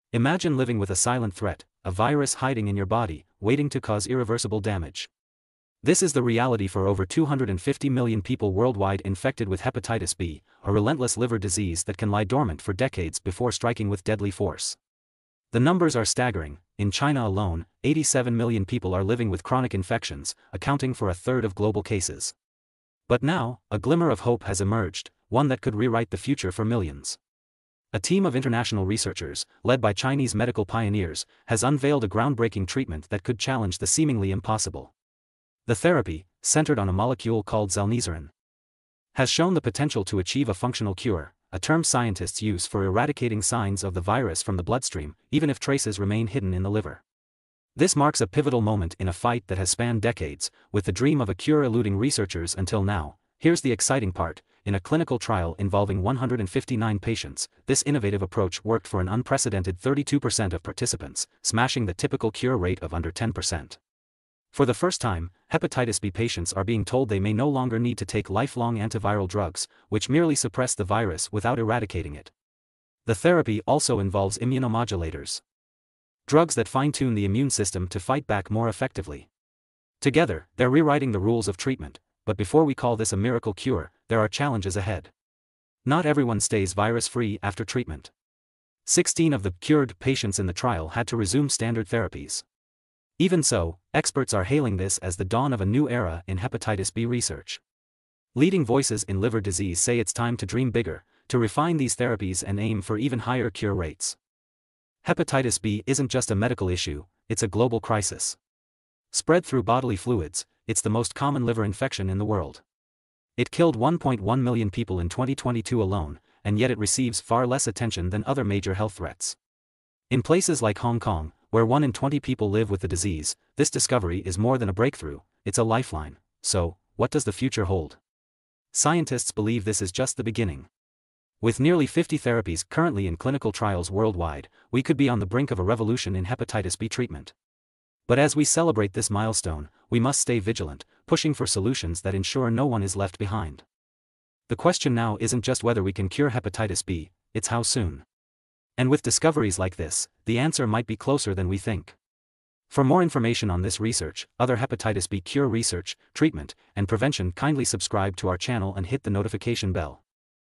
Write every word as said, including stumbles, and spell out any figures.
Imagine living with a silent threat, a virus hiding in your body, waiting to cause irreversible damage. This is the reality for over two hundred fifty million people worldwide infected with hepatitis B, a relentless liver disease that can lie dormant for decades before striking with deadly force. The numbers are staggering. In China alone, eighty-seven million people are living with chronic infections, accounting for a third of global cases. But now, a glimmer of hope has emerged, one that could rewrite the future for millions. A team of international researchers, led by Chinese medical pioneers, has unveiled a groundbreaking treatment that could challenge the seemingly impossible. The therapy, centered on a molecule called xalnesiran, has shown the potential to achieve a functional cure, a term scientists use for eradicating signs of the virus from the bloodstream, even if traces remain hidden in the liver. This marks a pivotal moment in a fight that has spanned decades, with the dream of a cure eluding researchers until now. Here's the exciting part: in a clinical trial involving one hundred fifty-nine patients, this innovative approach worked for an unprecedented thirty-two percent of participants, smashing the typical cure rate of under ten percent. For the first time, hepatitis B patients are being told they may no longer need to take lifelong antiviral drugs, which merely suppress the virus without eradicating it. The therapy also involves immunomodulators, drugs that fine-tune the immune system to fight back more effectively. Together, they're rewriting the rules of treatment, but before we call this a miracle cure, there are challenges ahead. Not everyone stays virus-free after treatment. sixteen of the cured patients in the trial had to resume standard therapies. Even so, experts are hailing this as the dawn of a new era in hepatitis B research. Leading voices in liver disease say it's time to dream bigger, to refine these therapies and aim for even higher cure rates. Hepatitis B isn't just a medical issue, it's a global crisis. Spread through bodily fluids, it's the most common liver infection in the world. It killed one point one million people in twenty twenty-two alone, and yet it receives far less attention than other major health threats. In places like Hong Kong, where one in twenty people live with the disease, this discovery is more than a breakthrough, it's a lifeline. So, what does the future hold? Scientists believe this is just the beginning. With nearly fifty therapies currently in clinical trials worldwide, we could be on the brink of a revolution in hepatitis B treatment. But as we celebrate this milestone, we must stay vigilant, pushing for solutions that ensure no one is left behind. The question now isn't just whether we can cure hepatitis B, it's how soon. And with discoveries like this, the answer might be closer than we think. For more information on this research, other hepatitis B cure research, treatment, and prevention, kindly subscribe to our channel and hit the notification bell.